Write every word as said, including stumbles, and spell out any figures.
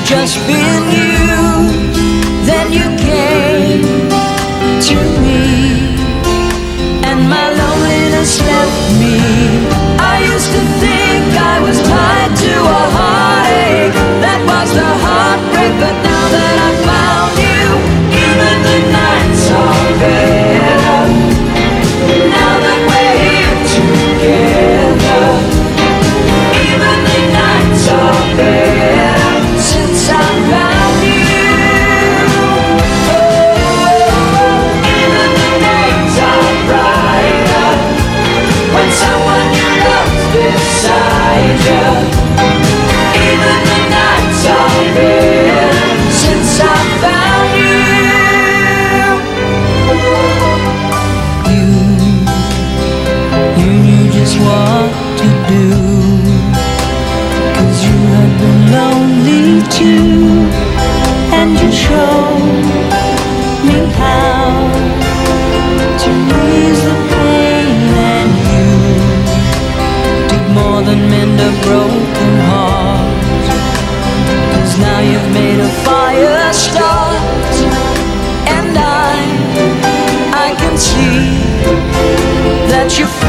just been you. Then you came to me, and my loneliness left me. I used to think I was tied to a heartache, that was the heartbreak. But now that I found you, even the nights are better. Now that we're here together, even the nights are better since I found you. Oh, even the days are brighter when someone you love's beside you. Even the nights are better since I found you. You, you knew just what to do, 'cause you had been lonely too, and you showed me how to ease the pain. And you did more than mend a broken heart, 'cause now you've made a fire start. And I, I can see that you